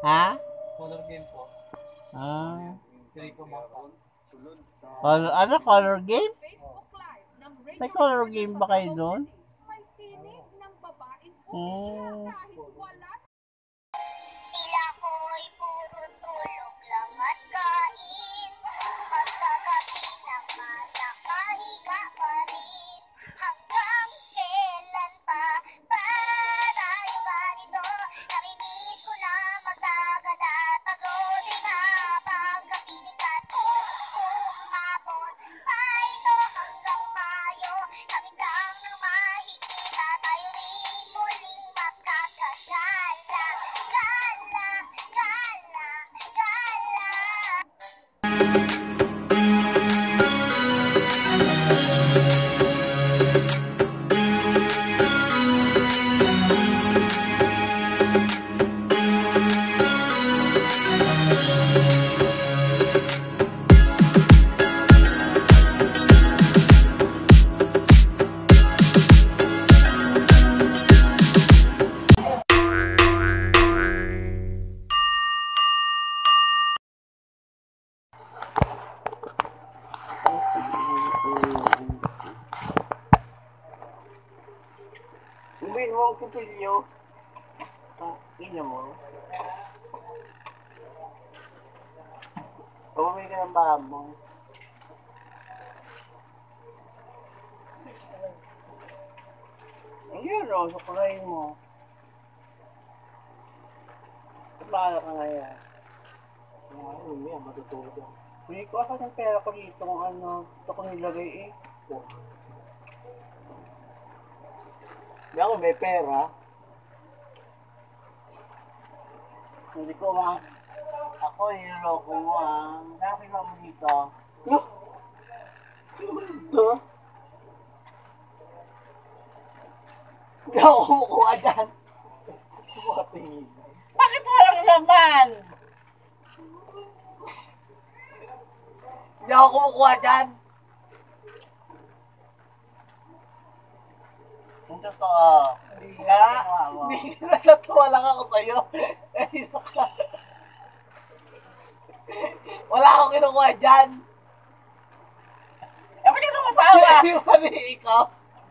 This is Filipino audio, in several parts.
Ha? Color game po. Ah. Pili ko mga Ano? Color game? May color game ba kayo doon? Tila ko'y puro tulog lang at kain. Pagkagabi naman nakahiga pa rin. Hanggang kailan pa tayo ganito? Namimiss ko na magdagat at pag-loading habang kapilitan ko. Umabot pa ito hanggang Mayo. Kami lang ng mahigpit at tayo rin muling magkakasala. Gala, gala, gala. Ubihin mo ang kupilyo. Ina mo. Pumamili ka ng babong. Ayun o, suklayin mo. Kumala ka ngayon. Ano, matutulog ako. Hindi ko ako ng pera ko dito kung ano. Ito ko nilagay eh. Hindi ako may pera. Hindi ko ako niloloko mo Bakit mo dito? Ito? Hindi ako kumukuha dyan. Bakit walang laman? Hindi ako kumukuha dyan. Ang totoo. Hindi nga. Hindi nga. Natuwa lang ako sa'yo. Wala akong kinukuha dyan. Eh, ba't ka masawa? Hindi ba ikaw?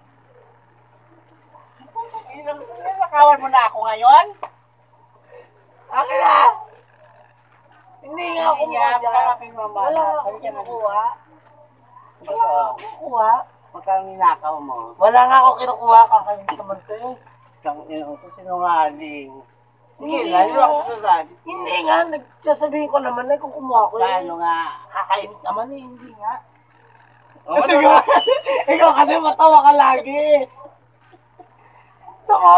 Nakawan mo na ako ngayon? Akin na! Hindi nga ako kumukuha dyan. Wala akong kinukuha. Wala akong kinukuha. Magkano ninakaw mo? Wala nga ako kinukuha. Kakalimit naman ko eh. Ito sinungaling. Sige na, hindi ako sasabi. Hindi nga, nagsasabihin ko naman na kung kumuha ko eh. Kano nga? Kakalimit naman eh, hindi nga. Ikaw kasi matawa ka lagi. Ito ko.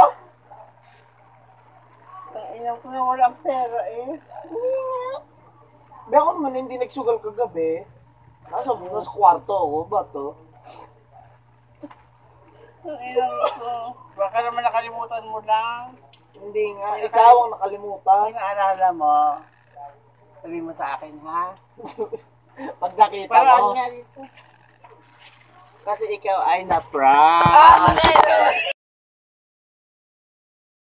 Ilang ko na walang pera eh. Hindi nga. Ba ako naman hindi nagsugal kagabi. Nasa kwarto ako, ba to? Ilang ko. Baka naman nakalimutan mo lang. Hindi nga, ikaw ang nakalimutan. Inaalala mo. Sabi mo sa akin, ha? Pag nakita mo. Parang nga dito. Kasi ikaw ay na-prank.